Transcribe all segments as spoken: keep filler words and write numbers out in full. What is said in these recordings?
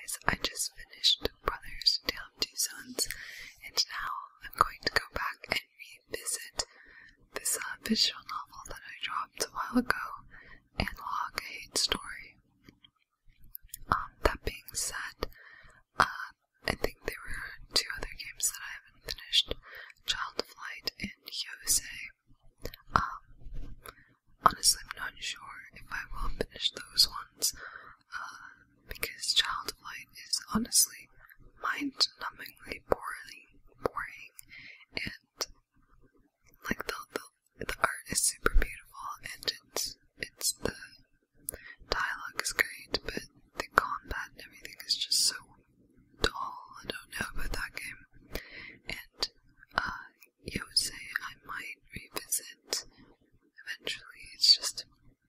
guys, I just finished Brothers Tale of Two Sons, and now I'm going to go back and revisit this uh, visual novel that I dropped a while ago, Analog Hate Story. Um, that being said, uh, I think there were two other games that I haven't finished, Child of Light and Yosei. Um, honestly, I'm not sure if I will finish those ones, uh, because Child of Light is honestly mind-numbingly boring, boring, and like the, the the art is super beautiful, and it's it's the dialogue is great, but the combat and everything is just so dull. I don't know about that game. And uh, Yosei, I might revisit eventually. It's just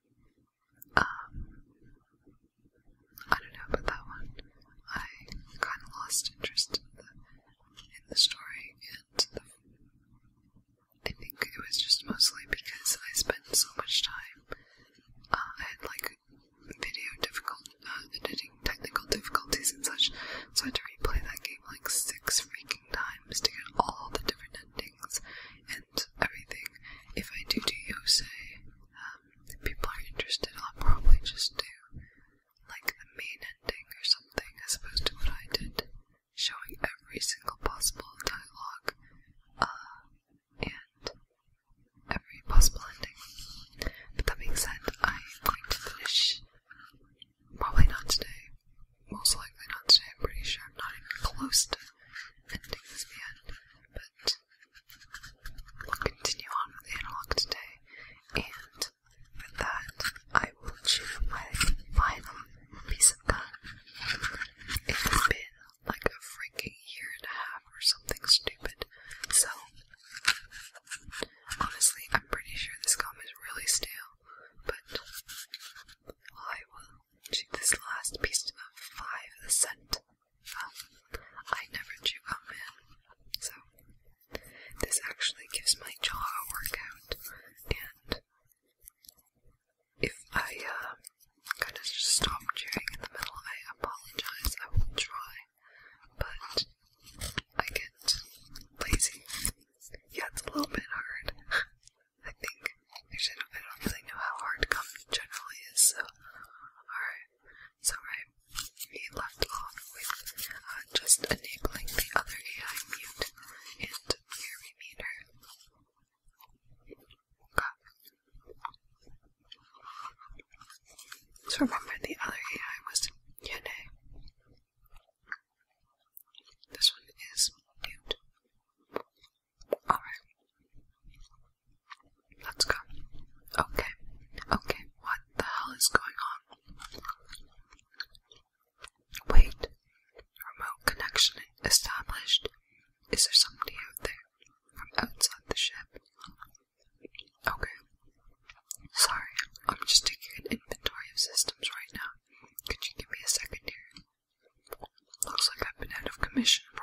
um, I don't know about that one. I kind of lost interest in the in the story, and the, I think it was just mostly because I spent so much time. Uh, I had like video difficult uh, editing technical difficulties and such, so I had to replay that game like six freaking times to get all the different endings and everything. If I do do Yosei, um, if people are interested, I'll probably just do like the main ending or something as opposed to what I did, showing every single possible dialogue uh, and every possible ending. But that being said, I'm going to finish, probably not today, most likely not today. I'm pretty sure I'm not even close to ending this yet, but we'll continue on with Analog today, and with that, I will chew my final piece of gum. It has been like a freaking year and a half or something stupid, so honestly, I'm pretty sure this gum is really stale, but I will chew this last piece of five the scent. Um, I never chew gum, man, so this actually gives my jaw a workout, and if I uh, kind of just stop chewing in the middle, I apologize. I will try, but I get lazy. Yeah, it's a little bit hard. I think. Actually, I don't, I don't really know how hard gum generally is, so. Alright. So, right. We left off with uh, just enabling the other A I mute, and here we meet her. Okay. So remember, the other A I was Yune. This one is mute. Alright. Let's go. Okay. Okay, what the hell is going on? Wait. Remote connection established. Is there somebody out there from outside the ship? Okay. Sorry, I'm just taking an inventory of systems right now. Could you give me a second here? Looks like I've been out of commission for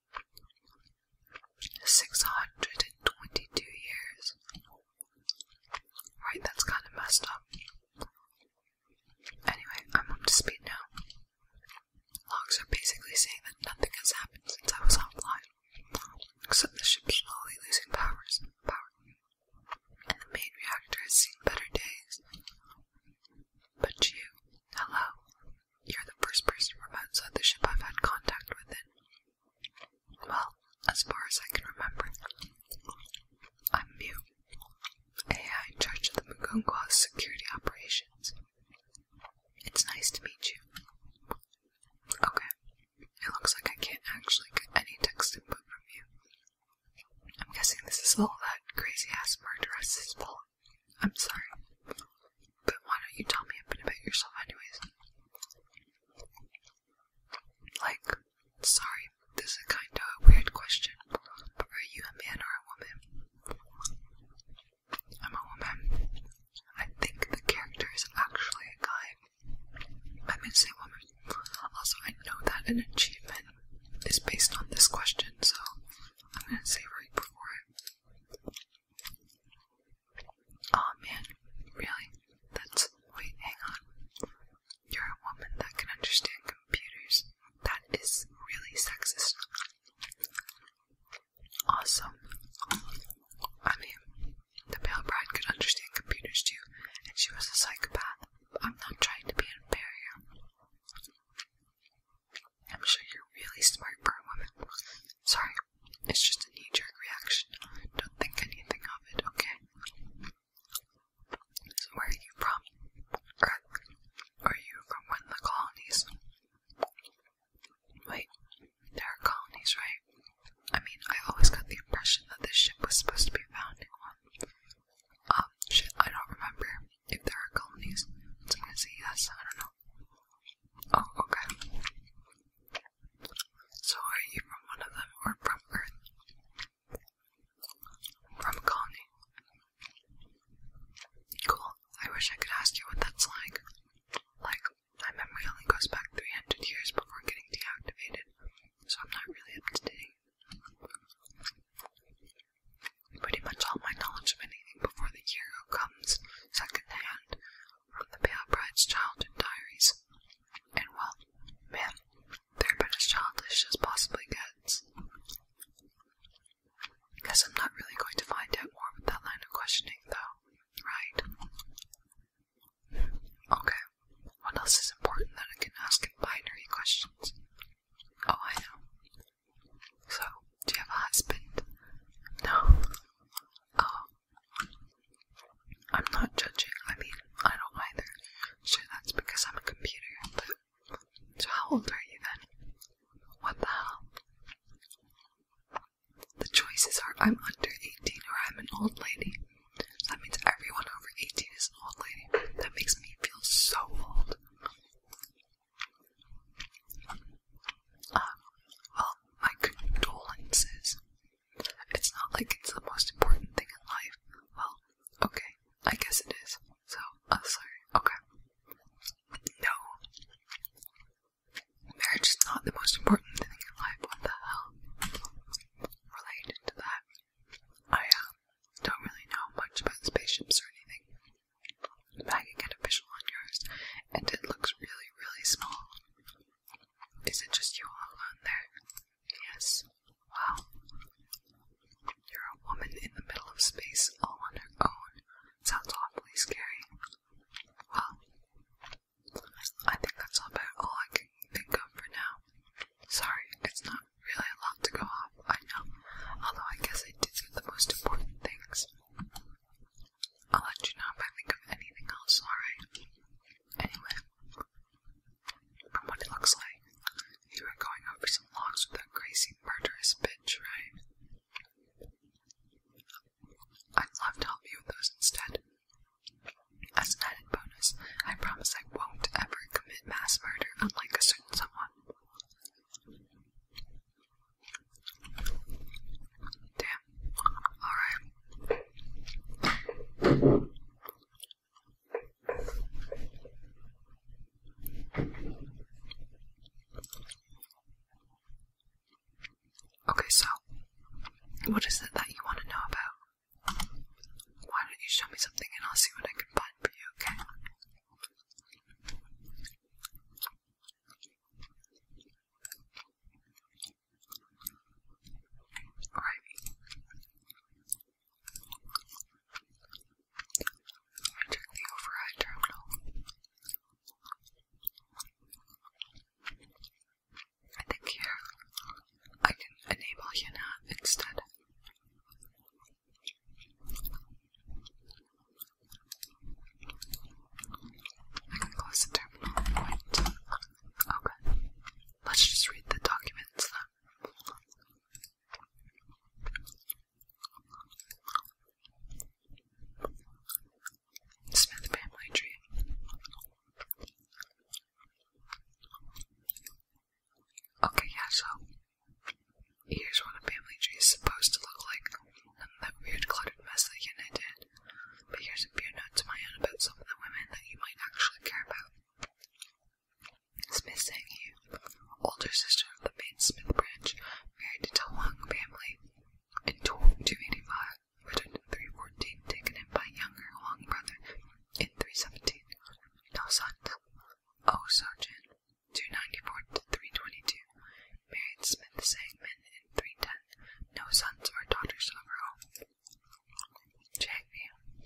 six hundred twenty-two years. Right, that's kind of messed up. Anyway, I'm up to speed now. Logs are basically saying that nothing has happened since I was offline, except the ship's slowly losing powers, power, and the main reactor has seen better days. But you, hello, you're the first person from outside the ship I've had contact with in, well, as far as I can remember. I'm Mew, A I in charge of the Mugunga's security operations. It's nice to meet you. Okay, it looks like I can't actually get any text input from you. I'm guessing this is all that crazy-ass murderess's fault. I'm sorry, but why don't you tell me a bit about yourself anyways? Like, sorry, this is kinda a weird question, but are you a man or a woman? I'm a woman. I think the character is actually a guy. I meant to say woman. Also, I know that an achievement is based on this question, so I'm gonna say right before it. Oh man, really? That's, wait, hang on. You're a woman that can understand computers. old are you then? What the hell? The choices are I'm under eighteen or I'm an old lady. So that means everyone over eighteen is an old lady. That makes me feel so old. Uh, well, my condolences. It's not like it's the most important thing in life. Well, okay, I guess it is. So, uh, sorry, okay. No. Marriage is not the most important thing in life. What the hell? Related to that, I, uh, don't really know much about spaceships or anything. But I can get a visual on yours, and it looks really, really small. Is it just you all alone there? Yes. Wow. You're a woman in the middle of space, all on her own. Sounds awfully scary. Well, I think that's about all I can think of for now. Sorry, it's not really a lot to go off, I know. Although I guess I did get the most important things. I'll let you know if I think of anything else, alright? Anyway, from what it looks like, you were going over some logs with that crazy murderous bitch, right? I'd love to help you with those instead. As an added bonus, I promise I won't ever commit mass murder unlike a certain someone. Damn. Alright. Okay, so, what is it that you want to know about? Why don't you show me something and I'll see what I can find for you, okay? Alright. Let me check the override terminal. I think here, I can enable you now instead. I can close the terminal. Wait. Okay. Let's just read the documents then. Smith family tree. Okay, yeah, so here's what a family tree is supposed to look like. None of that weird cluttered mess that Yuna did. But here's a few notes of my own about some of the women that you might actually care about. Smith Sang-Hee, older sister of the main Smith branch, married to Huang family. In two eighty-five, returned in three fourteen, taken in by younger Huang brother in three seventeen. No sons. Oh Sojin, two ninety-four to three twenty-two, married Smith Sang-min in three ten. No sons or daughters of her own. Jangmi,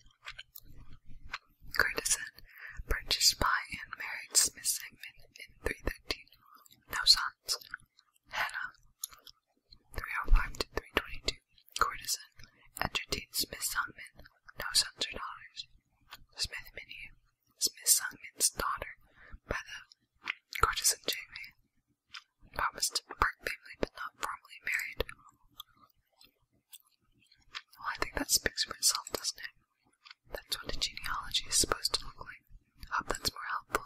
courtesan, purchased by and married Smith Sang-min in three thirteen. No sons. Hannah, three oh five to three twenty-two, courtesan, entertained Smith Sang-min. No sons or daughters. Smith Minnie, Smith Sang-min's daughter, by the courtesan Jangmi, promised to Park family but not formally married. Well, I think that speaks for itself, doesn't it? That's what a genealogy is supposed to look like. I hope that's more helpful.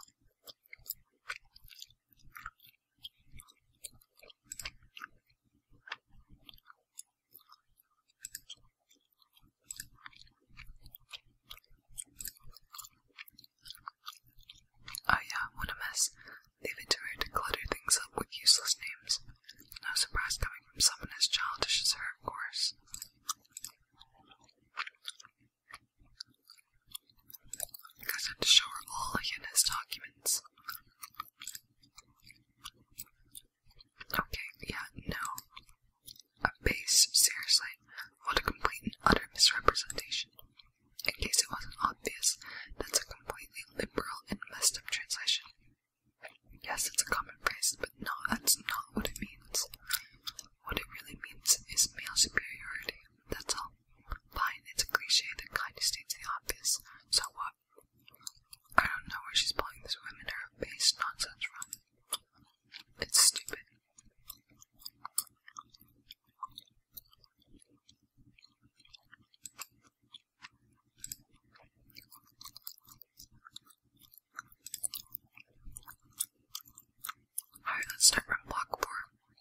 Oh yeah, what a mess. Leave it to her to clutter things up with useless names. No surprise coming from someone as childish as her, of course. Because I had to show her all of Yuna's documents. Okay, yeah, no. A base, seriously. What a complete and utter misrepresentation. In case it wasn't obvious, that's a completely liberal and messed up translation. Yes, it's a common phrase, but no, that's not what it means. What it really means is male superiority, that's all. Fine, it's a cliche that kind of states the obvious. So what? I don't know where she's pulling this women or base nonsense from. It's stupid. Alright, let's start from block four.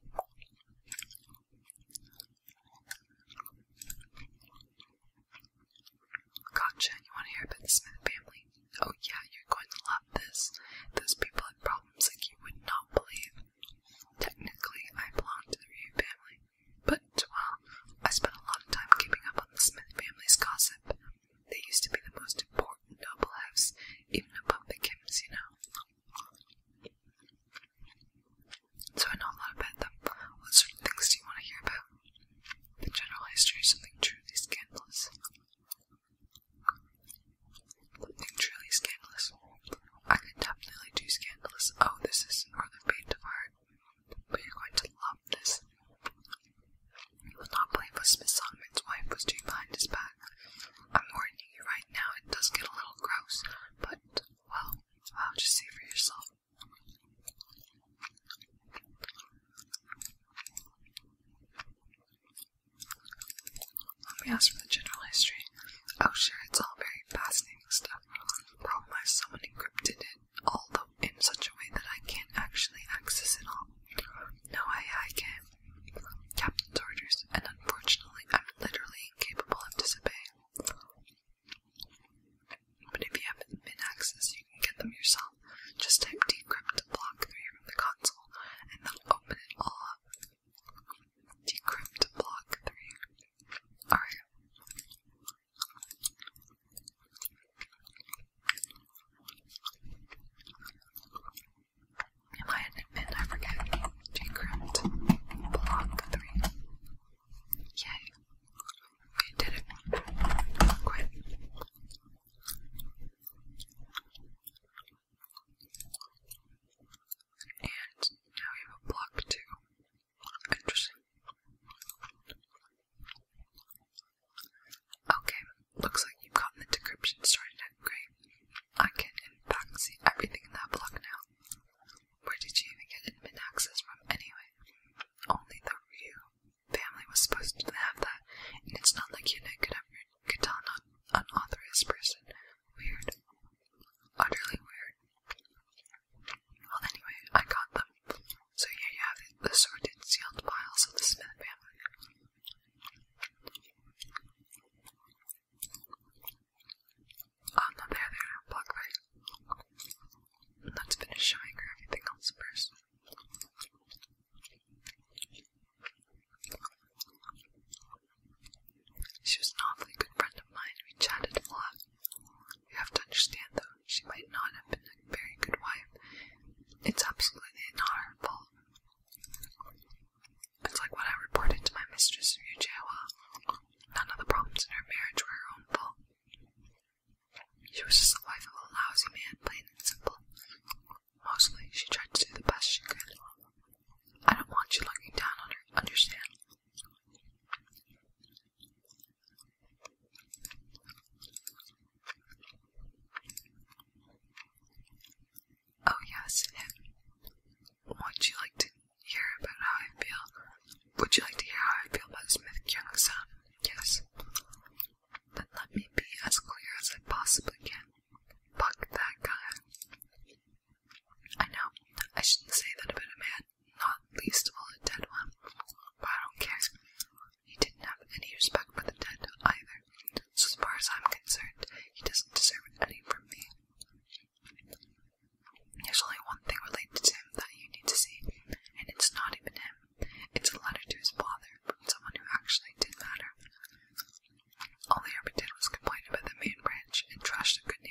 Gotcha, you want to hear about the Smith family? Oh yeah, you're going to love this. Those people had problems like you would not believe. Technically, I belong to the Ryu family, but, well, I spent a lot of time keeping up on the Smith family's gossip. They used to be the most important noble house, even above the Kims, you know. So I know a lot about them. What sort of things do you want to hear about? The general history is something truly scandalous. Something truly scandalous. I could definitely do scandalous. Oh, this is Northern Fate of Heart. But you're going to love this. You will not believe what Smith Solomon's wife was doing behind his back. I'm warning you right now, it does get a little gross, but, well, I'll just see for yourself. Let me ask for the general history. Oh sure, it's all very fascinating stuff. Problem is someone encrypted it, although in such a way that I can't actually access it all. No way I can. Captain's orders, and unfortunately I'm literally incapable of disobeying. But if you have admin access, you can get them yourself. Just type decrypt block three from the console, and that'll open it all up. Decrypt block three. Alright. Am I an admin? I forget. Decrypt block three. Yay. We did it. Quit. And now we have a block two. Interesting. Okay, looks like you've gotten the decryption started at great. I can in fact see everything in that block now. Where did you even get admin access from anyway? Only the Ryu family was supposed to have that, and it's not like Yuna could ever could tell an unauthorized person. Weird. Utterly weird. Well, anyway, I got them. So here you have it, the sorted, sealed files of the Smith family. Oh, no, there, there, block right. Let's finish showing her everything else first. She was an awfully good friend of mine. We chatted a lot. You have to understand, though, she might not have been a very good wife. It's absolutely not her fault. It's like what I reported to my mistress, Ryujawa. None of the problems in her marriage were her own fault. She was just the wife of a lousy man, plain and simple. Mostly, she tried to do the best she could. I don't want you looking down on her, understand? Oh yes, him. Would you like to hear about how I feel? Would you like to hear how I feel about Smith Kyung-san? Yes. Then let me be as clear as I possibly can. Fuck that guy. I know, I shouldn't say that about a man, not least of all a dead one, but I don't care. He didn't have any respect for the dead, either, so as far as I'm concerned, he doesn't deserve any from me. There's only one thing related to him that you need to see, and it's not even him. It's a letter to his father from someone who actually did matter. All he ever did was complain about the main branch and trashed the good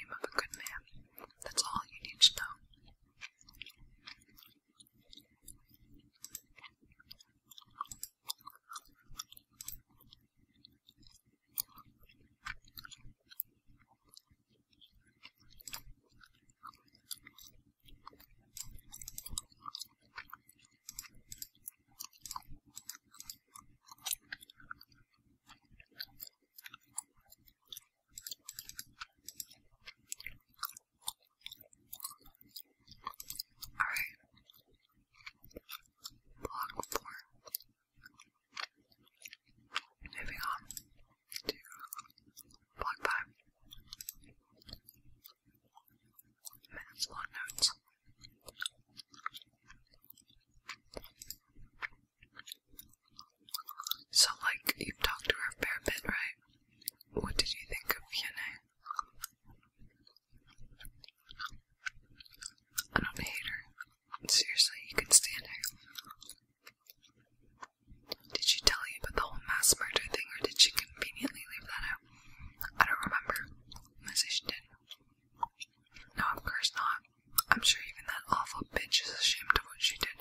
ashamed of what she did.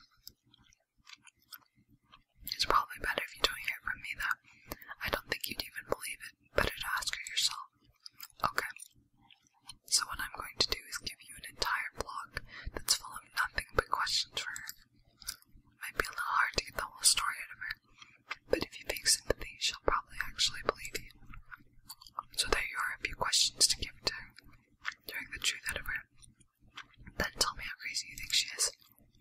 It's probably better if you don't hear it from me, though. I don't think you'd even believe it. Better to ask her yourself. Okay. So what I'm going to do is give you an entire blog that's full of nothing but questions for her. It might be a little hard to get the whole story out of her, but if you fake sympathy, she'll probably actually believe you. So there you are, a few questions to give to her, hearing the truth out of her. Then tell me how crazy you think she is.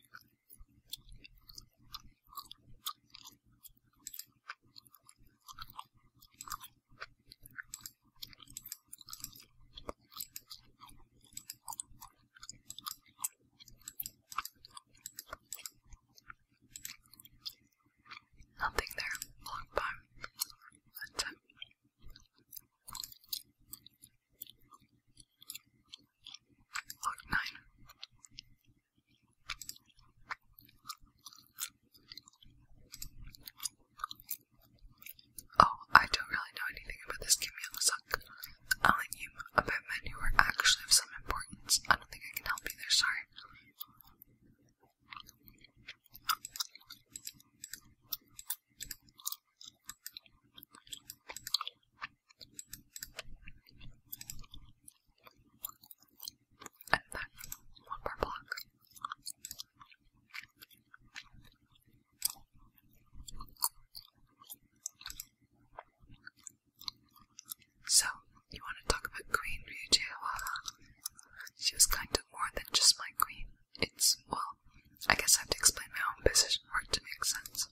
Nothing there. Long time. That's it. Log nine. Oh, I don't really know anything about this Kim Young-suk. I only knew about men who were actually of some importance. I don't think I can help you there, sorry. And then, one more block. So, you want to talk about Queen Ryujawa? She was kind of more than just my queen. It's, well, I guess I have to explain my own position for it to make sense.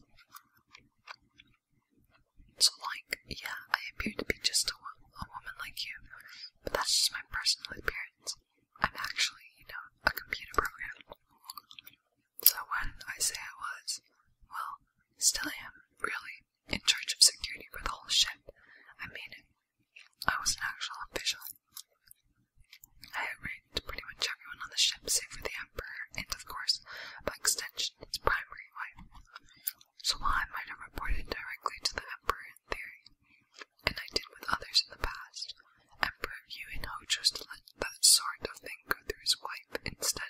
So, like, yeah, I appear to be just a, a woman like you, but that's just my personal appearance. I'm actually, you know, a computer program. So when I say I was, well, still am, really, in charge of security for the whole ship. I mean it. I was an actual official. I had raped pretty much everyone on the ship save for the Emperor, and of course, by extension, its primary wife. So while I might have reported directly to the Emperor in theory, and I did with others in the past, Emperor Yuinho chose to let that sort of thing go through his wife instead.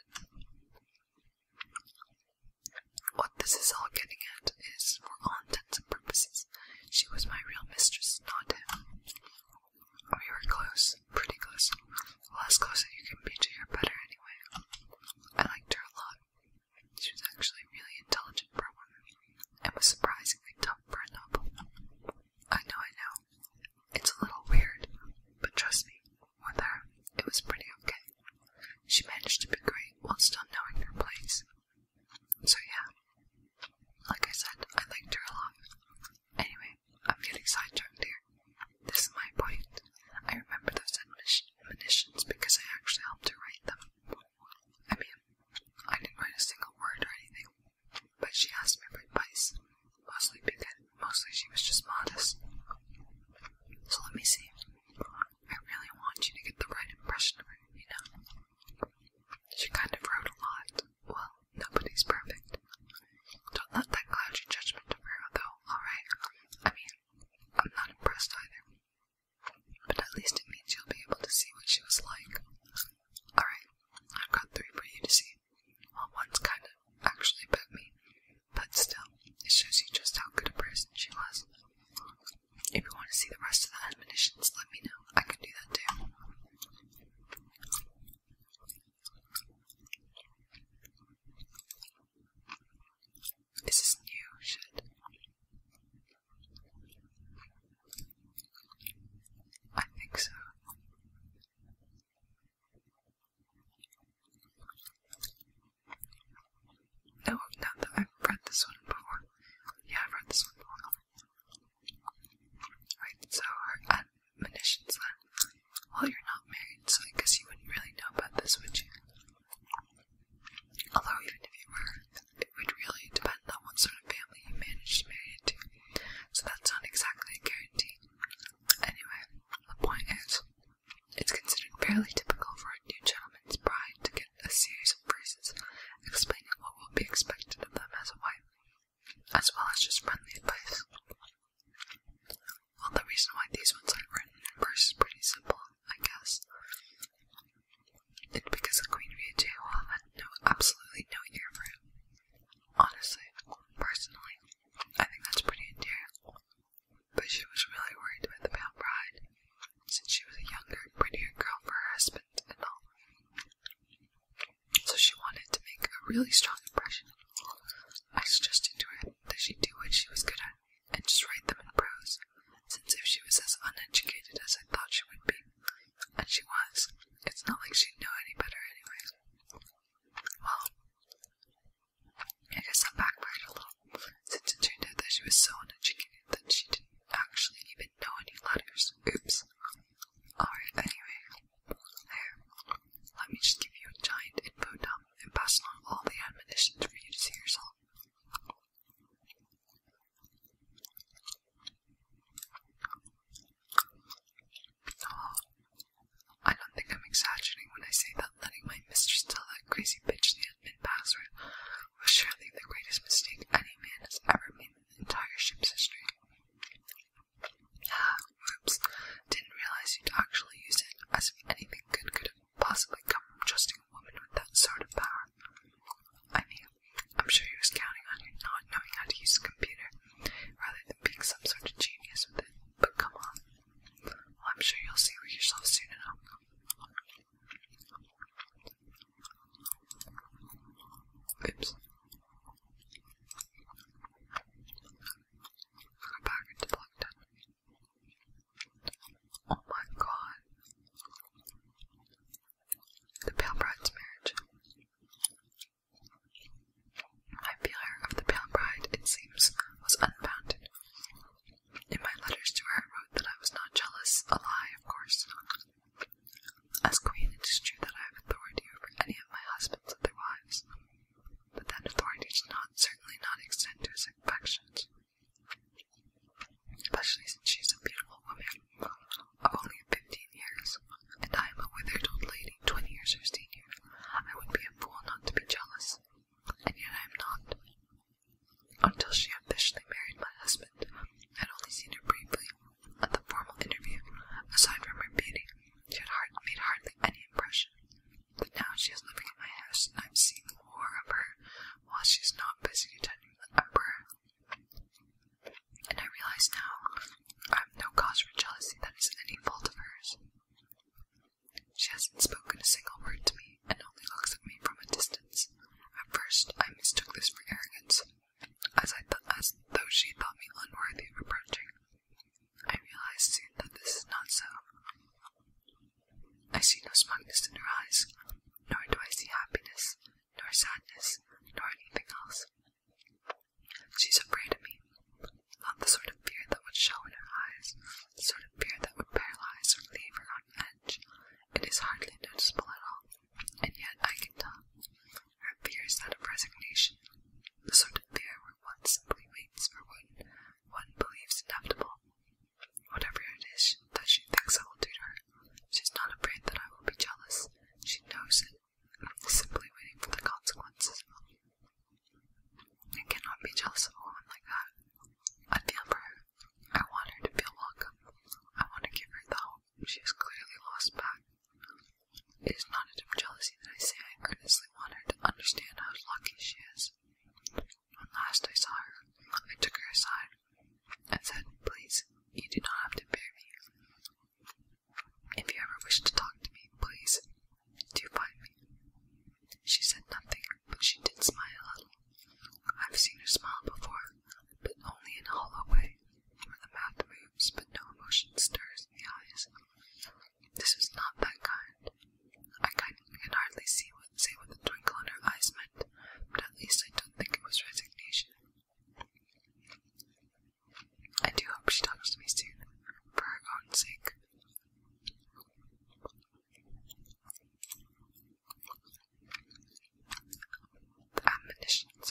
What this is all getting at is, for all intents and purposes, she was my real mistress, not him. We were close, pretty close. Well, as close as you can be to your better anyway. I liked her a lot. She was actually really intelligent for a woman, and was surprisingly tough for a noble. I know, I know. It's a little weird, but trust me, with her, it was pretty okay. She managed to be great while still knowing her place. So yeah, like I said, I liked her a lot. Anyway, I'm getting sidetracked here. This is my point. I remember those admonitions because I actually helped her write them. I mean, I didn't write a single word or anything, but she asked me for advice, mostly because, mostly she was just modest. So let me see. I really want you to get the right impression of her, you know? She kind of wrote a lot. Well, nobody's perfect. Don't let that cloud your judgment of her, though, alright? I mean, I'm not impressed either. But at least it means you'll be able to see what she was like. Alright, I've got three for you to see. Well, one's kind of actually about me, but still, it shows you just how good a person she was. If you want to see the rest of the admonitions, let me know. I can do that too. Is this new shit? I think so. No, no, I've read this one before. Yeah, I've read this one before. Right, so her admonitions then. Well, you're not married, so I guess you wouldn't really know about this, would you? Although even if you were, it would really depend on what sort of family you managed to marry into. So that's not exactly a guarantee. Anyway, the point is, it's considered fairly typical for a new gentleman's bride to get a series of verses explaining what will be expected of them as a wife, as well as just friendly advice. Well, the reason why these ones are written in verse is pretty simple, I guess. It's because the Queen Ryujawa had no, absolutely no ear not extend to his affections, especially since she is a beautiful woman of only fifteen years, and I am a withered old lady twenty years her senior. I would be a fool not to be jealous, and yet I am not. Until she officially married my husband, I had only seen her briefly. At the formal interview, aside from her beauty, she had hard, made hardly any impression. But now she is living in my house, and I am seeing more of her while she is not busy attending the emperor. And I realize now I have no cause for jealousy that is any fault of hers. She hasn't spoken a single word to me, and only looks at me from a distance. At first, I mistook this for arrogance, as I th as though she thought me unworthy of approaching. I realized soon that this is not so. I see no smugness in her eyes, nor do I see happiness, nor sadness, nor anything else. She's afraid of me, not the sort of fear that would show in her eyes, the sort of fear that would paralyze or leave her on edge. It is hardly noticeable at all, and yet I can tell. Her fear is that of resignation, the sort of fear where one simply waits for what one believes inevitable. Whatever it is that she thinks I will do to her, she is not afraid that I will be jealous. She knows it, simply waiting for the consequences. I cannot be jealous of a woman like that. I feel for her. I want her to feel welcome. I want to give her the hope she has clearly lost back. It is not out of jealousy that I say I earnestly want her to understand how lucky she is. When last I saw her, I took her aside and said, "Please, you do not have to fear me. If you ever wish to talk to me, please, do find me." She said nothing, but she did smile a little. I've seen her smile before, but only in a hollow way, where the mouth moves but no emotion stirs in the eyes. This was not that kind. I can hardly see what, say what the twinkle in her eyes meant, but at least I don't think it was resignation. I do hope she talks to me soon, for her own sake. The admonitions.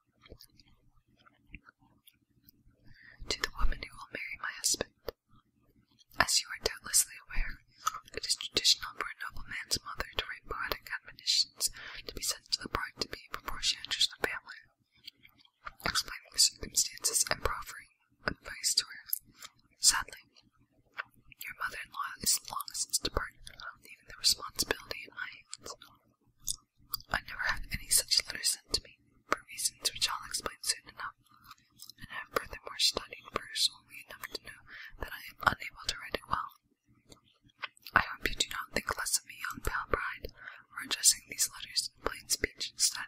To the woman who will marry my husband. As you are doubtlessly aware, it is traditional for a nobleman's mother to write poetic admonitions to be sent to the bride-to-be before she enters the family, explaining the circumstances and proffering advice to her. Sadly, your mother-in-law is long since departed, leaving the responsibility in my hands. I never had any such letters sent to me, for reasons which I'll explain soon enough, and I have furthermore studied verse only enough to know that I am unable to write it well. I hope you do not think less of me, young pale bride, for addressing these letters in plain speech instead.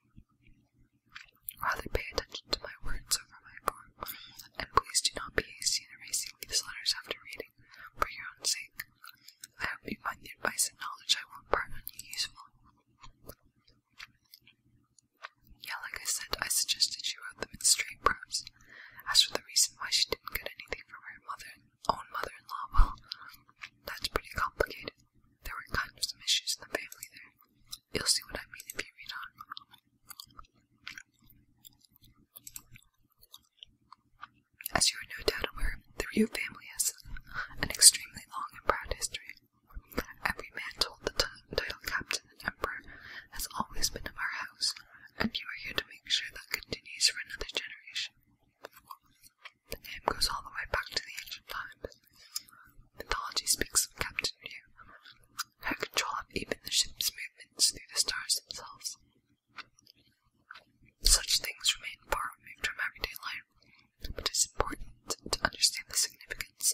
Rather pay attention to my words over my form, and please do not be hasty in erasing these letters after reading, for your own sake. I hope you find the advice and knowledge I will impart on you useful. Yeah, like I said, I suggested she wrote them in straight prose. As for the reason why she didn't get anything from her mother, own mother-in-law, well, that's pretty complicated. There were kind of some issues in the family there. You'll see what I mean if you read on. As you are no doubt aware, the Ryu family has an extremely long and proud history. Every man told the title captain and emperor has always been of our house, and you are here to make sure that continues for another generation. The name goes all the way back to the ancient times. Mythology speaks of Captain Ryu, who had control of even the ship's movements through the stars themselves. Such things remain far removed from everyday life, but it is important to understand the significance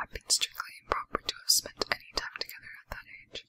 have been strictly improper to have spent any time together at that age.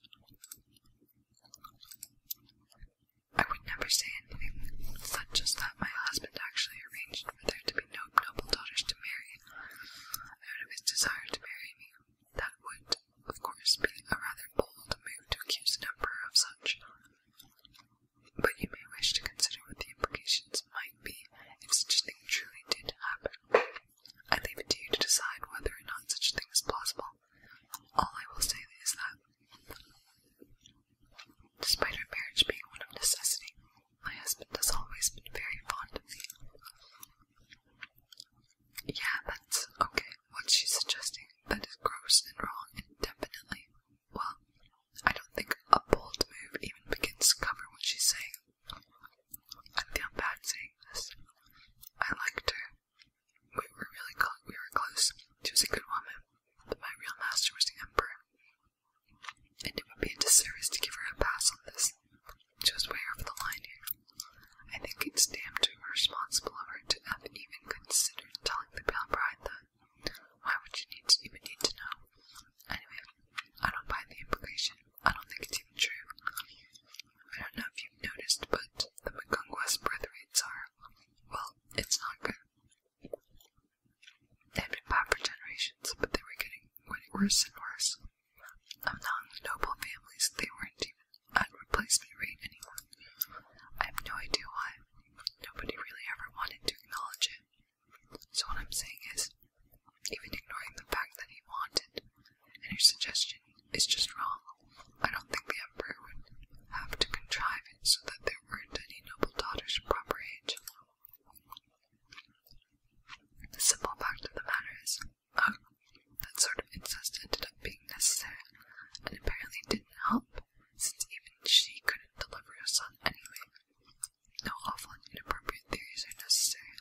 I would never say anything such as that my husband actually arranged for there to be no noble daughters to marry, out of his desire to marry me. That would, of course, be a rather bold move to accuse an emperor of such. But you may wish to consider what the implications might be if such a thing truly did happen. I leave it to you to decide whether or not such a thing is plausible. All I will say is that, despite our marriage being one of necessity, my husband has always been very fond of me. Yeah, that's okay. What she's suggesting, that is gross and wrong and definitely, well, I don't think a bold move even begins to cover what she's saying. I feel bad saying this. I liked her. We were really close. We were close. She was a good woman, but my real master was the emperor. And it would be a disservice to give her a pass on this. She was way over the line here. I think it's damn too irresponsible of her to have even considered telling the pale bride that. Why would she need to even need to know? Anyway, I don't buy the implication. I don't think it's even true. I don't know if you've noticed, but the Mugunga's birth rates are, well, it's not good. They had been bad for generations, but they were getting worse and worse. Among noble families, they weren't even at replacement rate anymore. I have no idea why. Nobody really ever wanted to acknowledge it. So what I'm saying is, even ignoring the fact that he wanted, and your suggestion is just wrong, I don't think the emperor would have to contrive it so that there weren't any noble daughters of proper age. The simple fact of the matter is, oh, that sort of incest ended up being necessary, and apparently didn't help, since even she couldn't deliver a son anyway. No awful and inappropriate theories are necessary.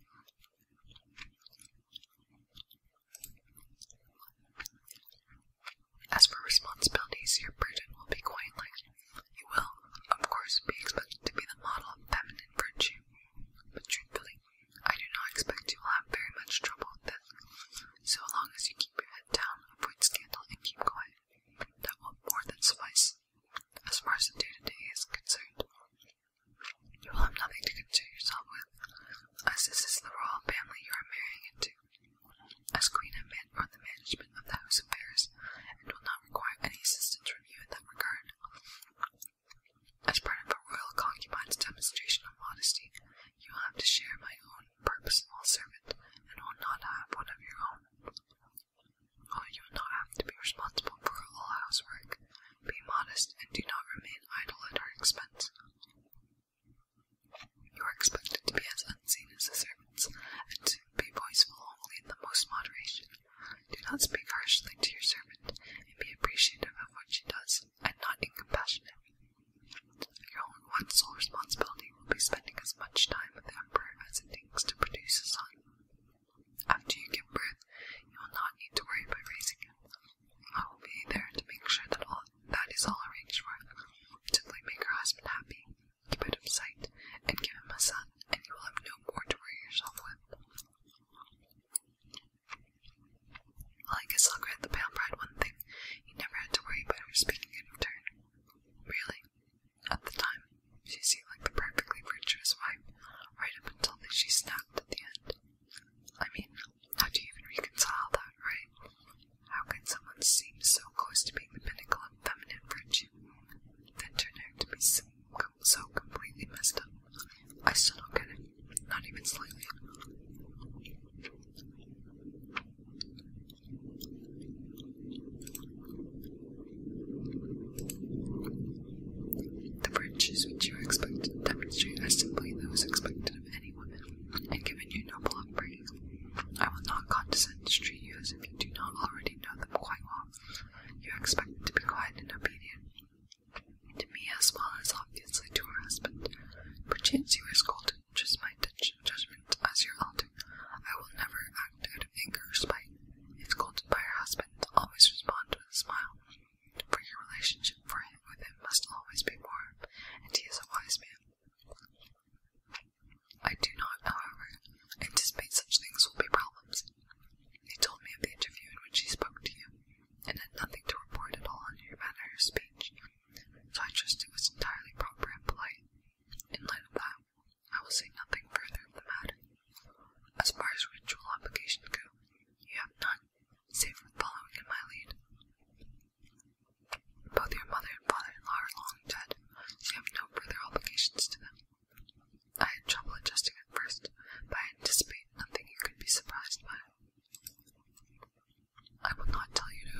As for responsibilities, your burden will be quite light. You will, of course, be expected to be the model of feminine virtue, but truthfully, I do not expect you will have very much trouble with this. So long as you keep your head down, avoid scandal, and keep quiet, that will more than suffice. As far as the day-to-day is concerned, you will have nothing to concern yourself with, as this is the royal family you are marrying into. As queen, I man on the management of the house affairs, and will not require any assistance from you in that regard. As part of a royal concubine's demonstration of modesty, you will have to share my own purposeful servant, and will not have one of your own. Oh, you will not have to be responsible for all housework. Be modest, and do not remain idle at her expense. You are expected to be as unseen as the servants, and to be voiceful only in the most moderation. Do not speak harshly to your servant, and be appreciative of what she does, and not incompassionate. Your one sole responsibility will be spending as much time with the emperor as it takes to produce a son. After you give birth, you will not need to worry about raising him. I will be there to make sure that all that is all arranged for. Simply make your husband happy, keep out of sight, and give him a son, and you will have no more to worry yourself with. Well, I guess I'll grant the pale bride one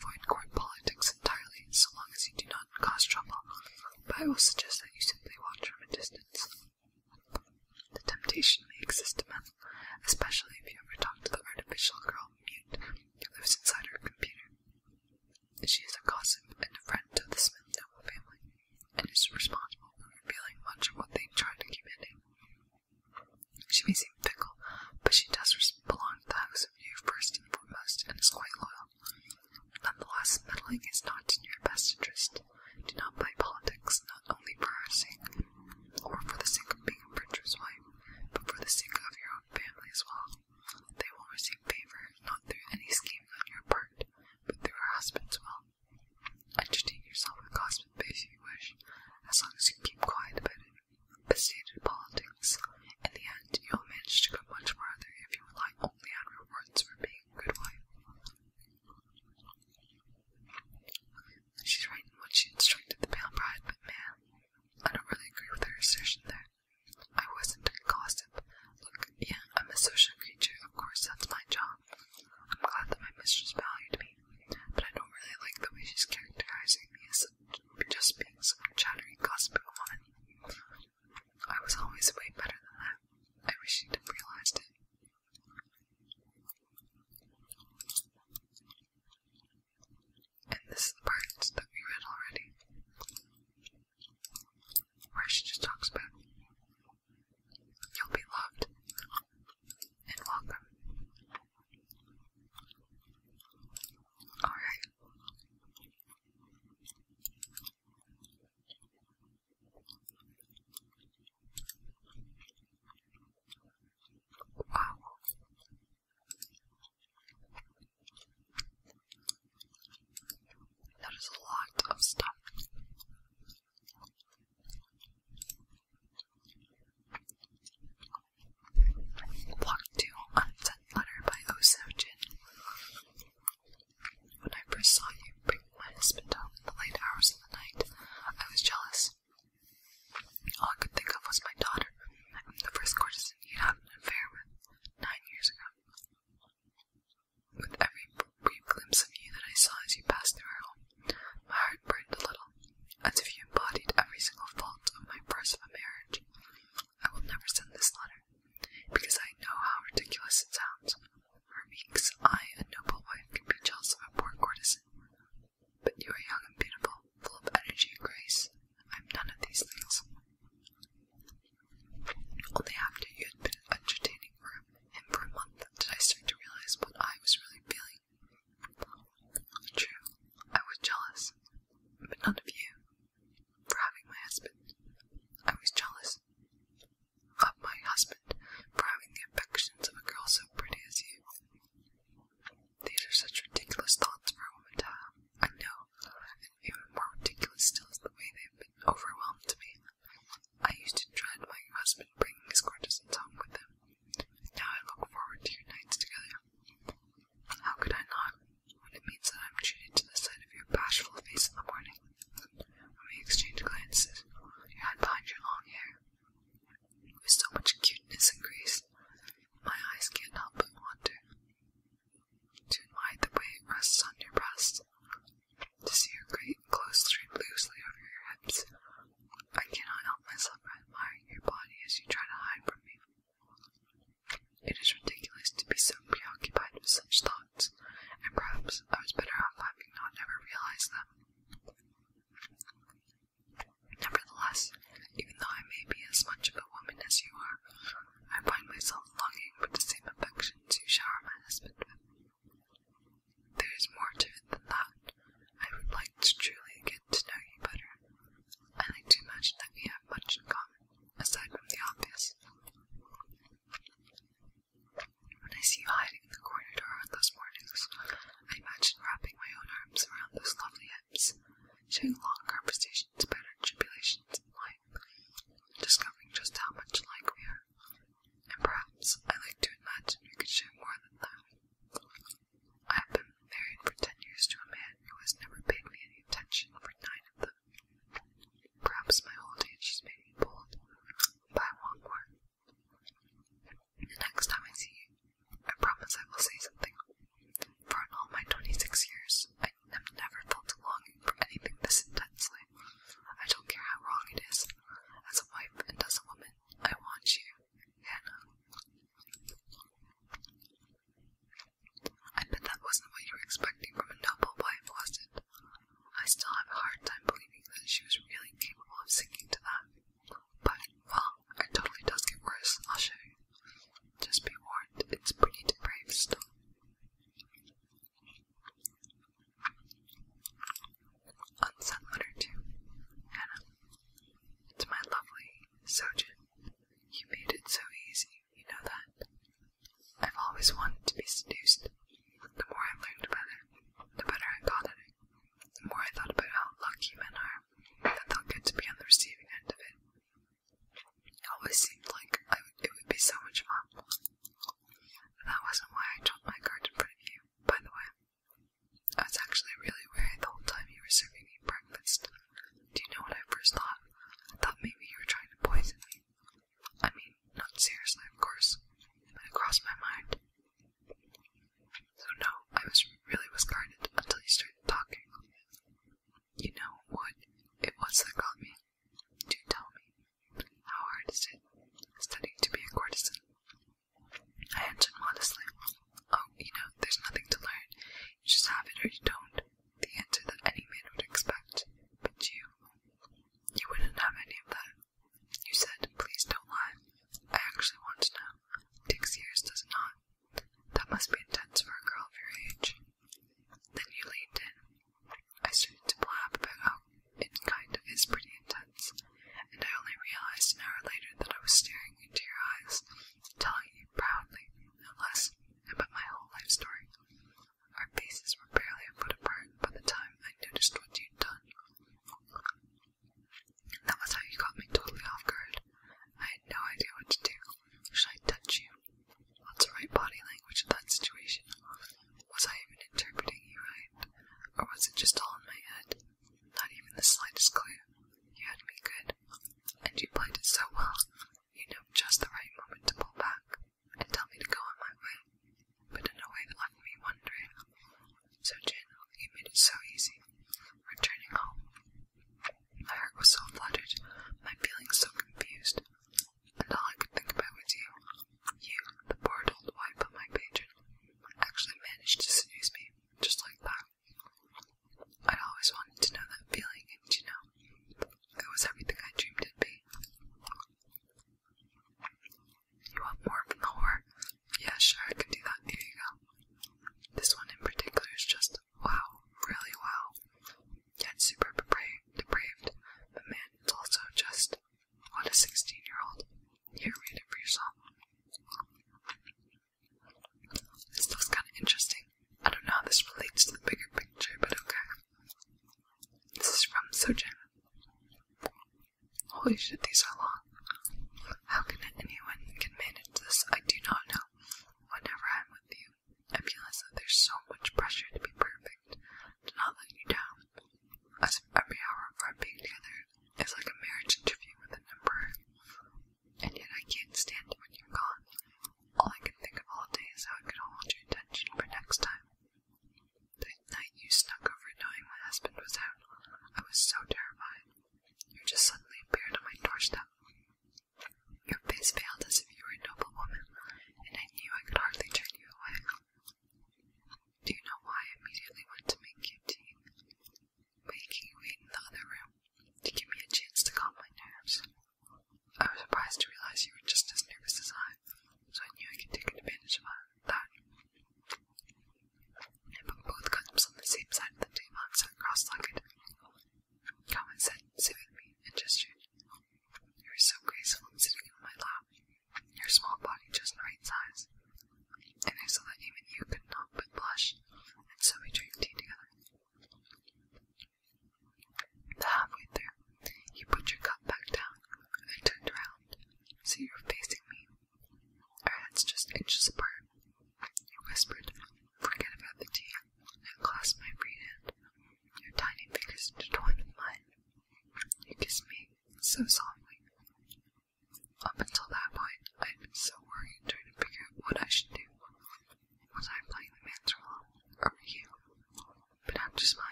avoid court politics entirely so long as you do not cause trouble, but I will suggest that you simply watch from a distance. The temptation may exist to men, especially if you ever talk to the artificial girl Mute who lives inside her computer. She is a gossip and a friend to the Smith noble family, and is responsible for revealing much of what they try to keep hidden. She may seem fickle, but she does belong to the house of you first and foremost, and is quite loyal. Nonetheless, meddling is not in your best interest. Do not play politics, not only for her sake, or for the sake of being a printer's wife, but for the sake of your own family as well. They will receive favor, not through any scheme on your part, but through her husband's will. Entertain yourself with gossip if you wish, as long as you keep quiet about it. But stated politics, in the end, you will manage to go much farther if you rely only on rewards for being a good wife. She's right in what she instructed the pale bride, but man, I don't really agree with her assertion there. I wasn't a gossip. Look, yeah, I'm a social creature, of course, that's my job. I'm glad that my mistress valued me, but I don't really like the way she's characterizing me as such, just being some chattery, gossiping woman. I was always way better than that. I wish she'd have realized it. And this is the part that we read already, where she just talks about you'll be loved and welcome. Alright. Wow. That is a lot of stuff. Block two, Unsent Letter by O Sojin. When I first saw you bring my husband home in the late hours of the night, I was jealous. All I could think of was my daughter, the first courtesan you'd had an affair with nine years ago. With every brief glimpse of you that I saw as you passed through her home, my heart burned a little, as if you embodied every single fault of my first of a marriage. I will never send this letter, because I know how ridiculous it sounds. For weeks, I, a noble wife, can be jealous of a poor courtesan. But you are young and beautiful, full of energy and grace. I am none of these things. Only after you had been entertaining for him for a month did I start to realize what I was really feeling. True, I was jealous, but none of you, for having my husband. I was jealous of my husband for having the affections of a girl so pretty as you. These are such ridiculous thoughts for a woman to have, I know, and even more ridiculous still is the way they have been overwhelmed to me. I used to dread my husband bringing his courtesans home with him. Now I look forward to your nights together. How could I not, when it means that I'm treated to the sight of your bashful face in the morning? When we exchange glances, your hand behind your long hair, with so much cuteness and grace, my eyes can't help but wander to admire the way it rests on your breast, to see your great clothes draped loosely over your hips. I cannot help myself from admiring your body as you try to hide from me. It is ridiculous to be so preoccupied with such thoughts, and perhaps I was better off having not ever realized them. Nevertheless, even though I may be as much of a woman as you are, I find myself longing for the same affections you shower my husband with. There is more to it than that. I would like to truly get to know you better. I like to imagine that we have much in common, aside from the obvious. When I see you hiding in the corner door on those mornings, I imagine wrapping my own arms around those lovely hips, sharing long conversations about our tribulations in life, discovering just how much alike we are. And perhaps I like to imagine we could share more than that. I have been married for ten years to a man who has never paid me any attention. expecting from a noble wife, was it? I still have a hard time believing that she was really capable of sinking to that. But, well, it totally does get worse, I'll show you. Just be warned, it's pretty depraved still. Unsaid letter two. Hannah. To my lovely Sojin, you made it so easy, you know that. I've always wanted to be seduced. The more I learned about it, the better I got at it. The more I thought about how lucky men are, that they'll get to be on the receiving end of it. It always seemed like I would, it would be so much fun. But that wasn't why I dropped my card in front of you, by the way. I was actually really worried the whole time you were serving me breakfast. Do you know what I first thought? I thought maybe you were trying to poison me. I mean, not seriously, of course, but it crossed my mind. So no, I was really was guarded until you started talking. You know what it was that got me? Do tell me. How hard is it, studying to be a courtesan? I answered modestly. Oh, you know, there's nothing to learn. You just have it or you don't. The answer that any man would expect. But you, you wouldn't have any of that. You said, please don't lie. I actually want to know. Takes years, does it not? That must be intense for a girl of your age. Then you leaned in. I started to blab about how it kind of is pretty intense, and I only realized an hour later that I was staring into your eyes, telling you proudly, no less, about my whole life story. Our faces were barely a foot apart by the time I noticed what you'd done. That was how you got me totally off guard. I had no idea what to do. Should I touch you? What's the right body language in that situation? Was I even interpreting you right? Or was it just all in my head? Not even the slightest clue. You had me good. And you played it so well. You knew just the right moment to pull back and tell me to go on my way, but in a way that left me wondering. So, Jin, you made it so easy. Returning home. My heart was so fluttered, my feelings so confused, and all I could think about was you. You, the bored old wife of my patron, actually managed to seduce me, just like that. I'd always wanted to know that feeling, and you know, it was everything I dreamed it'd be. You want more from the whore? Yeah, sure, I can do that. Here you go. This one in particular is just, wow, really wow. Yet super depraved, depraved, but man, it's also just, what a sixteen-year-old. Here, read it for yourself. This stuff's kind of interesting. I don't know how this relates to the bigger picture, but okay. This is from Sojin. Holy shit, these are long. How can anyone can manage this? I do not know. Whenever I'm with you, I feel as though there's so much pressure to be perfect, to not let you down. As if every hour of our being together is like a marriage interview with an emperor. And yet I can't stand it when you're gone. All I can think of all day is how I could hold your attention for next time. The night you snuck over knowing my husband was out, I was so terrified. You just suddenly appeared on my doorstep.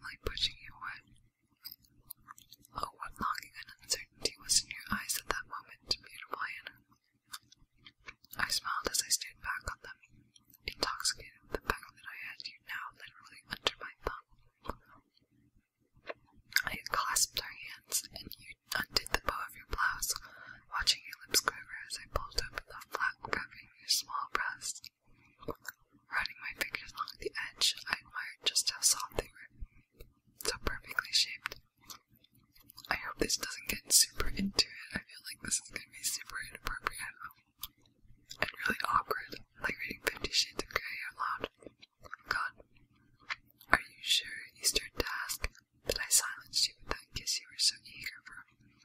gently pushing you away. Oh, what longing and uncertainty was in your eyes at that moment, beautiful Hannah. I smiled as I stared back on them, intoxicated with the fact that I had you now literally under my thumb. I had clasped our hands, and you undid the bow of your blouse, watching your lips quiver as I pulled open the flap covering your small breast. Running my fingers along the edge, I admired just how soft they were, so perfectly shaped. I hope this doesn't get super into it. I feel like this is going to be super inappropriate and really awkward, like reading Fifty Shades of Grey out loud. God, are you sure? You started to ask, that I silenced you with that kiss you were so eager for.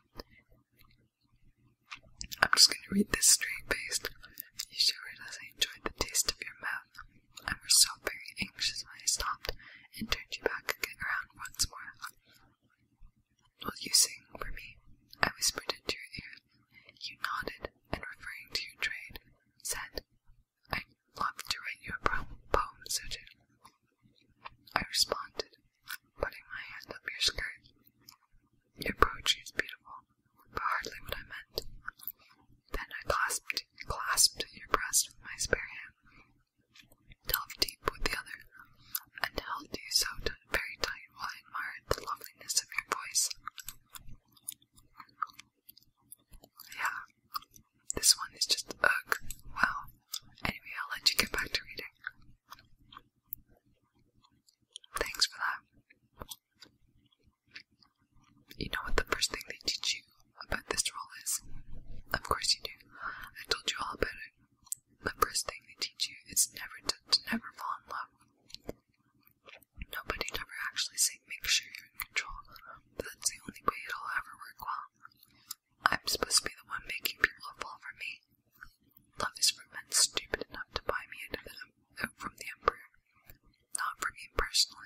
I'm just going to read this straight-faced. You shivered as I enjoyed the taste of your mouth, and were so very anxious when I stopped and turned you back again around once more. Will you sing for me? I whispered into your ear. You nodded, and referring to your trade, said, I'd love to write you a poem, Sojourn. I responded, putting my hand up your skirt. Your poetry is beautiful, but hardly what I meant. Then I clasped, clasped your breast with my spare hand, delved deep with the other, and held you so very tight while I admired the loveliness of your voice. Yeah, this one is just ugh. Wow. Anyway, I'll let you get back to reading. Thanks for that. You know what the first thing they teach you about this role is? Of course you do. I told you all about it. The first thing they teach you is never to, to never fall in love. Nobody'd ever actually say make sure you're in control, but that's the only way it'll ever work well. I'm supposed to be the one making people fall for me. Love is for men stupid enough to buy me out, of the, out from the Emperor, not for me personally.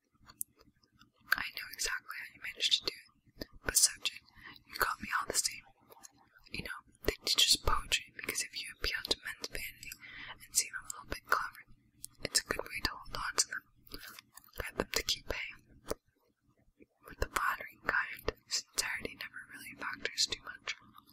I know exactly how you managed to do it, but Sojourn, you got me all the same. You know, they teach us poetry because if you appeal to men's vanity and seem a little bit clever, it's a good way to hold on to them, get them to keep paying. With the flattering kind, sincerity never really factors too much.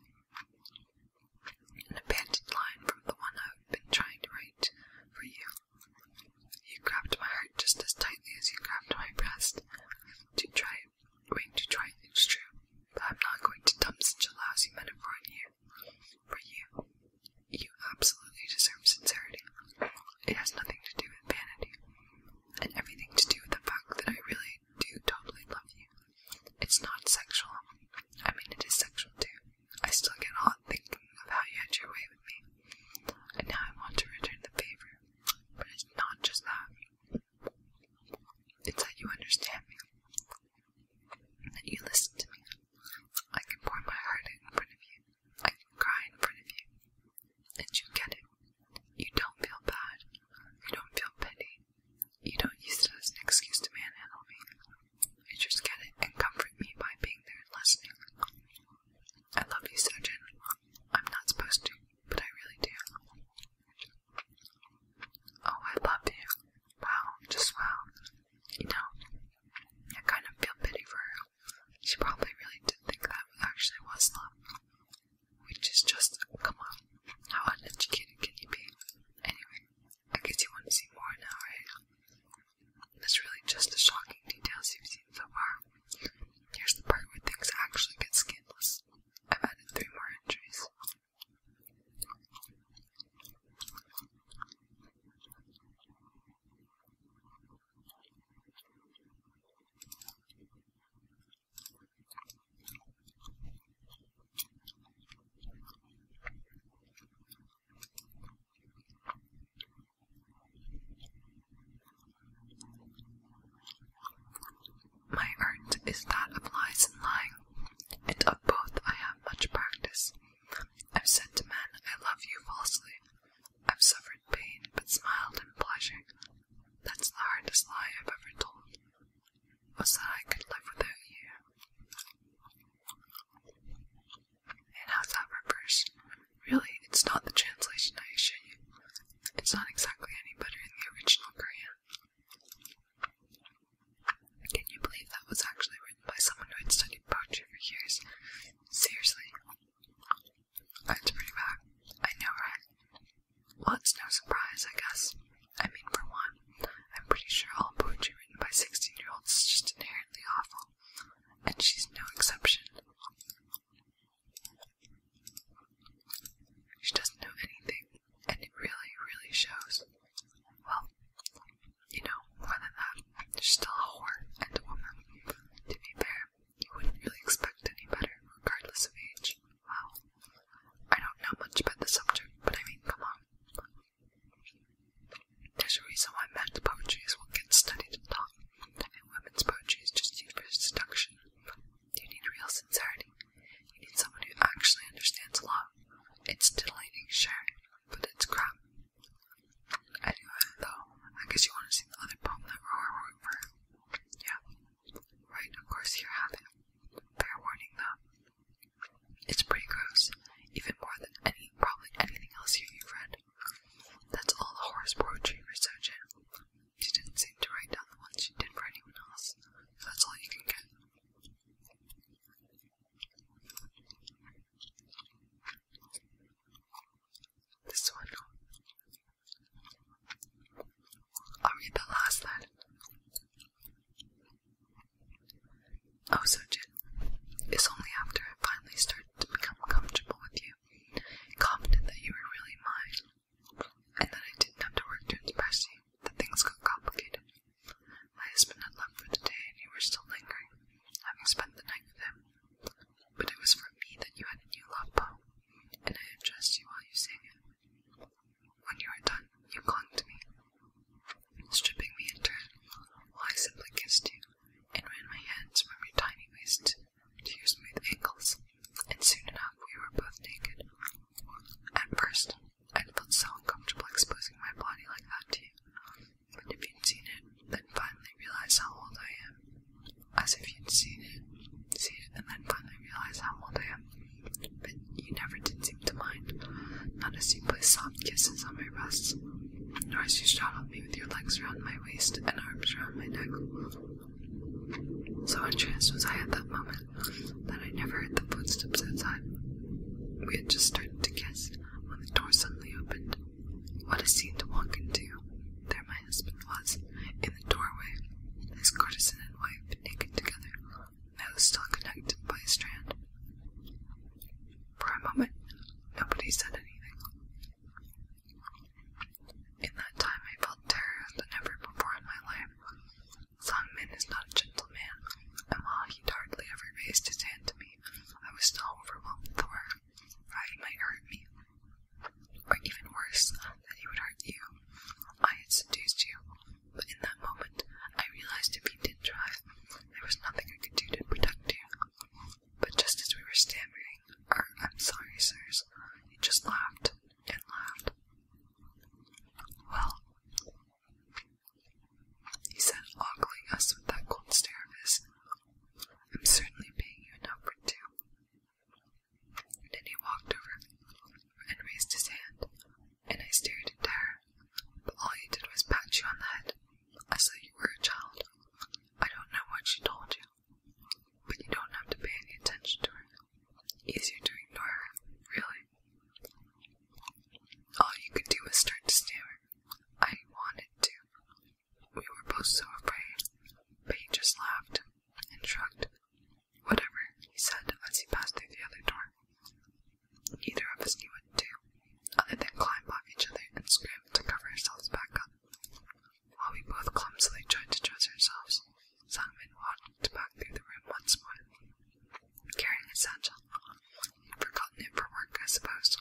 An abandoned line from the one I've been trying to write for you. You grabbed my heart just as tightly as you grabbed my breast. To try it, wait to try it, it's true, but I'm not going to dump such a lousy metaphor on you. For you, you absolutely deserve sincerity. It has nothing to do with vanity, and everything to do with the fact that I really do totally love you. It's not sexual. I mean, it is sexual too. I still get hot thinking of how you had your way with me, and now I want to return the favor. But it's not just that. It's that you understand me, that you listen to me. I can pour my heart out in front of you. I can cry in front of you. And you get it. You don't feel bad. You don't feel pity. You don't use it as an excuse to manhandle me. You just get it and comfort me by being there and listening. I love you, Sojourn. I'm not supposed to, but I really do. Oh, I love you. Wow, just wow. You know, I kind of feel pity for her. She probably really did think that actually was love. Which is just, come on, how uneducated can you be? Anyway, I guess you want to see more now, right? That's really just the shocking details you've seen so far. Here's the part where things actually get scandalous. I've added three more entries. My art is that of lies and lying, and of both I have much practice. I've said to men, I love you falsely. I've suffered pain, but smiled in pleasure. That's the hardest lie I've ever told, was that I could live without you. And how's that reverse? Really, it's not the translation, I assure you. It's not exactly any better in the original Korean. Can you and she's no exception. She doesn't know anything, and it really, really shows. Well, you know, more than that, she's still a whore and a woman. To be fair, you wouldn't really expect any better, regardless of age. Wow. I don't know much about the subject, but I mean, come on. There's a reason why men's poetry is what gets studied and taught, and women's poetry is just used for seduction. You need real sincerity. You need someone who actually understands love. It's titillating, sure, but it's crap. Anyway, though, I guess you want to see the other poem that Roar wrote for her. Yeah. Right, of course, here have it. Fair warning, though. It's pretty gross, even more than any, probably anything else here you've read. That's all the horse poetry for Soja. She didn't seem to write down the ones she did for anyone else, so that's all you can get. This one. I'll read the last then. Oh, Sojin. It's only after I finally started to become comfortable with you, confident that you were really mine, and that I didn't have to work to impress you, that things got complicated. My husband had left for the day and you were still lingering, having spent the night with him. But it was for me that you had a new love poem, and I addressed you while you sang it. When you were done, you clung to me, stripping me in turn, while I simply kissed you, and ran my hands from your tiny waist to your smooth ankles, and soon enough we were both naked. At first, I felt so uncomfortable exposing my body like that to you, but if you'd seen it, then finally realized how old I am. As if you'd seen it, see it, and then finally realize how old I am. But you never did seem to mind, not as you placed soft kisses on my breasts, nor as you straddled me with your legs around my waist and arms around my neck. So entranced was I at that moment that I never heard the footsteps outside. We had just started to kiss when the door suddenly opened. What a scene to walk into. There my husband was, in the doorway, his courtesan and wife naked together, nose still connected by a strand. For a moment, nobody said anything. In that time I felt terror than ever before in my life. Sangmin is not a gentle man, and while he'd hardly ever raised his hand to me, I was still overwhelmed with horror, for he might hurt me. Or even worse, that he would hurt you. I had seduced you, but in that moment, I realized if he did try, there was nothing I could do to protect you. But just as we were stammering, our I'm sorry, sirs, he just laughed and laughed. Well, he said, ogling us with that cold stare of his, I'm certainly paying you enough for two. Then he walked over and raised his hand, and I stared in terror, but all he did was pat you on the head, as though you were a child. I don't know what she told you, but you don't have to pay any attention to her. Easier to ignore her, really. All you could do was start to stammer. I wanted to. We were both so afraid, but he just laughed and shrugged. Whatever, he said as he passed through the other door. Neither of us knew what to do, other than climb off each other and scramble to cover ourselves back up. While we both clumsily tried to dress ourselves, Sangmin walked back through the room once more, carrying a satchel. He'd forgotten it for work, I suppose.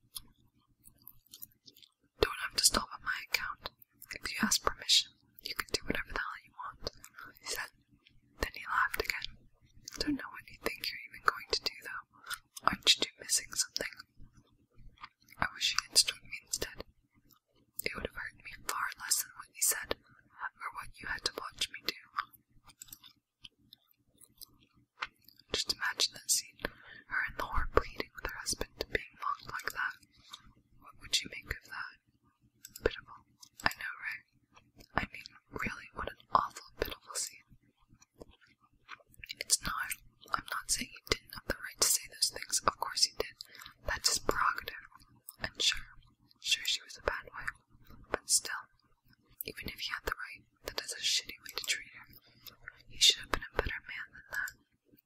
Don't have to stop on my account. If you ask permission, you can do whatever the hell you want, he said. Then he laughed again. Don't know what you think you're even going to do, though. Aren't you two missing something? I wish you had struck me instead. It would have hurt me far less than what you said, or what you had to watch me do. Just imagine that scene, her and the whore pleading with her husband being mocked like that. What would you make of that? Pitiful. I know, right? I mean, really, what an awful, pitiful scene. It's not. I'm not saying he didn't have the right to say those things. Of course he did. That's his prerogative. And sure, sure she was a bad wife. But still, even if he had the right, that is a shitty way to treat her. He should have been a better man than that.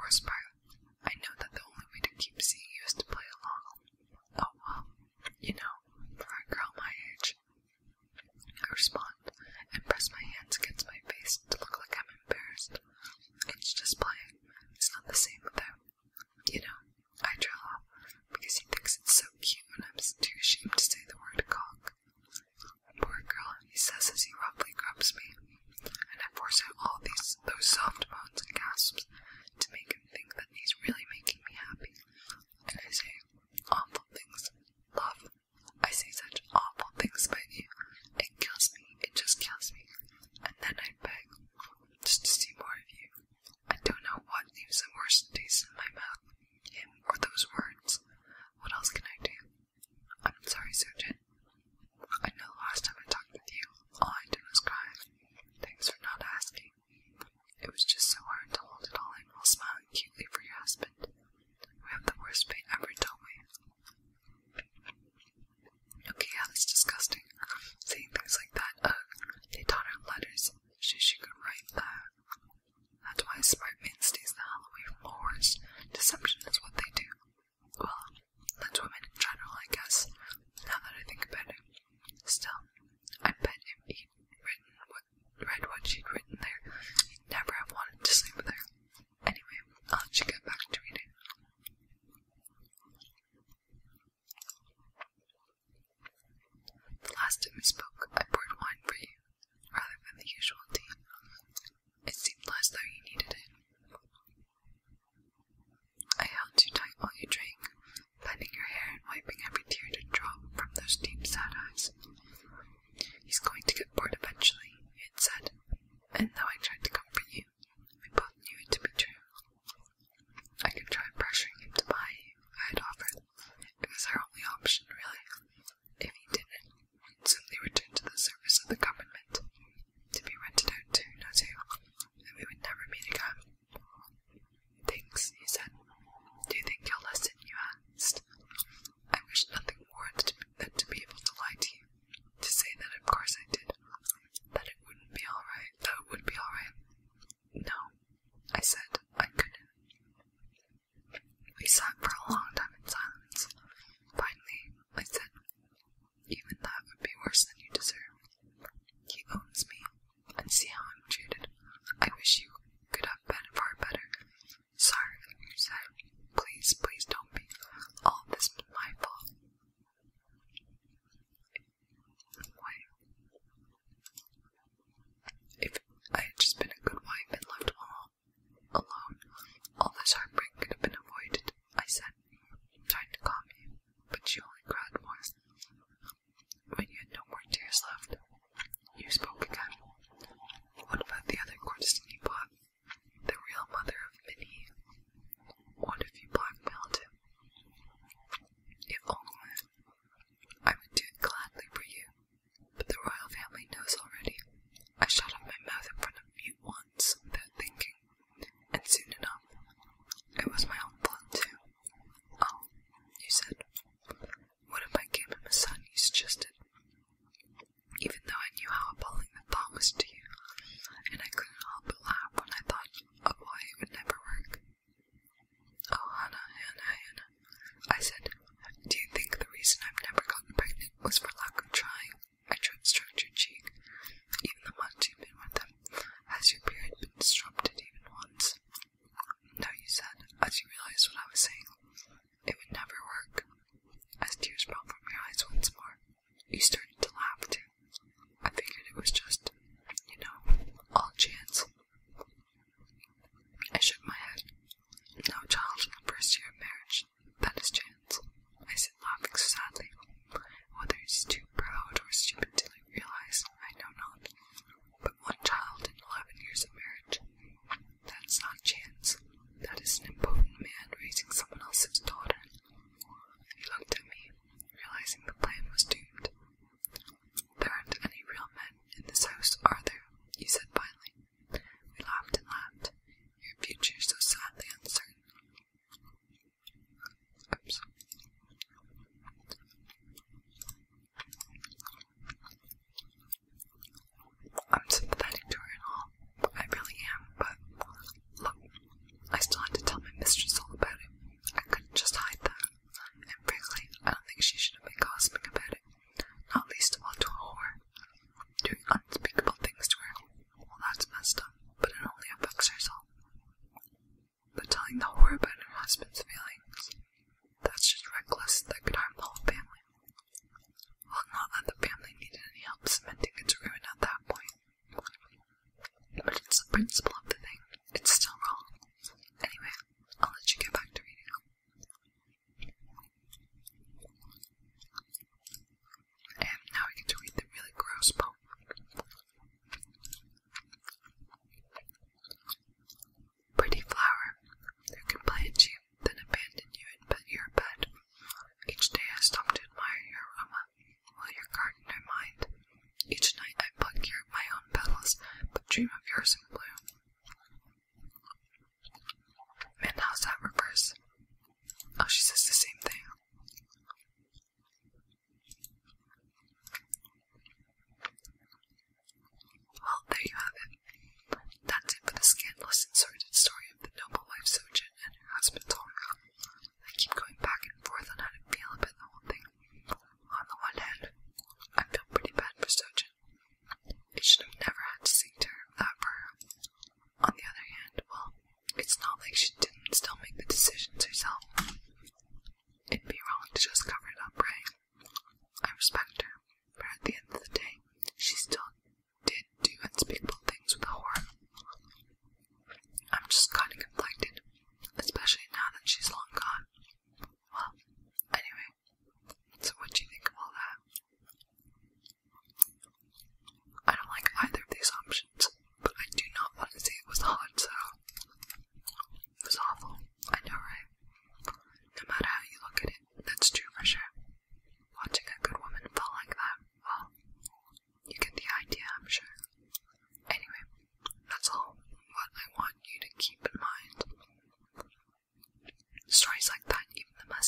worst part, I know that the only way to keep seeing you is to play along. Oh well, you know, for a girl my age. I respond and press my hands against my face to look like I'm embarrassed. It's just playing. It's not the same without. You know, I trail off because he thinks it's so cute and I'm too ashamed to say the word cock. Poor girl, he says as he roughly grabs me, and I force out all these those soft moans and gasps to make him think that he's really making me happy. And I say awful things. Love, I say such awful things about you. It kills me. It just kills me. And then I beg, just to see more of you. I don't know what leaves a worse taste in my mouth, him or those words. What else can I do? I'm sorry, Sojin. I know the last time I talked with you, all I did was cry. Thanks for not asking. It was just so hard to hold it all in while smiling cutely for your husband. We have the worst fate ever, don't we? Okay, yeah, that's disgusting. Saying things like that, ugh. They taught her letters. She, she could write that. That's why a smart man stays the hell away from whores. Deception is what they do. Well, that's women in general, I guess, now that I think about it. Still, I bet if he'd written what, read what she'd written there, he'd never have wanted to sleep with her. Anyway, I'll let you get back to reading. The last time we spoke, I poured wine for you, rather than the usual tea. It seemed as though you needed it. I held you tight while you drank, patting your hair and wiping every tear to drop from those deep, sad eyes. He's going to get bored eventually, you had said, and though I tried to comfort you, we both knew it to be true. I could try pressuring him to buy you, I had offered. It was our only option, really. If he didn't, he'd simply return to the service of the government, to be rented out to knows who, and we would never meet again. Thanks, he said. Do you think you'll listen, you asked? I wish nothing more than to be able to lie to you, to say that of course I did, that it wouldn't be alright, that it would be alright. No, I said, I couldn't. We sat for a long time in silence. Finally, I said, even that would be worse than you deserve. He owns me, and see how I'm treated. I wish you could have been far better. Sorry, you said. Please, please don't be. All of this was my fault. Wait. If I had just been a good wife and left all alone, all this heartbreak could have been avoided, I said, trying to calm you, but you only cried more. When you had no more tears left, you spoke again. What about the other courtesan you bought? The real mother of Minnie? What if you blackmailed him? If only. I would do it gladly for you, but the royal family knows already. I shut up my mouth in front of you once without thinking, and soon enough, it was my own blood too. Oh, you said. What if I gave him a son, you suggested? Even though I knew how appalling the thought was to you, and I couldn't help but laugh when I thought of why it would never work. Oh, Hannah, Hannah, Hannah, I said, do you think the reason I've never gotten pregnant was for lack of trying? I tried to stroke your cheek. Even the months you've been with him, has your period been disrupted even once? No, you said, as you realized what I was saying. It would never work. As tears fell from your eyes once more, you started to laugh too. I figured it was just, you know, all chance. I shook my head. No child in the first year of marriage. That is chance. I said, laughing sadly. Whether he's too proud or stupid to realize, I know not. But one child in eleven years of marriage. That is not chance. That is an impotent man raising someone else's daughter. He looked at me, realizing the plan was doomed.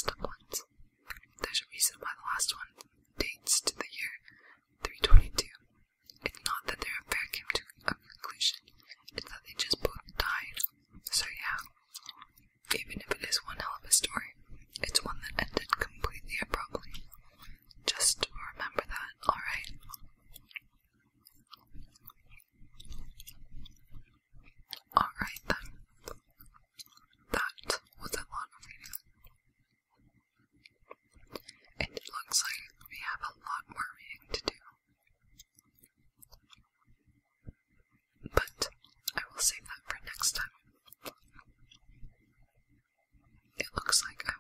messed up ones. There's a reason why the last one dates to the year three twenty-two. It's not that their affair came to a conclusion, it's that they just both died. So yeah, even if it is one hell of a story, it's one that ended completely abruptly. Just remember that, alright? Alright then. That was a lot of reading. And it looks like we have a lot more reading to do. But I will save that for next time. It looks like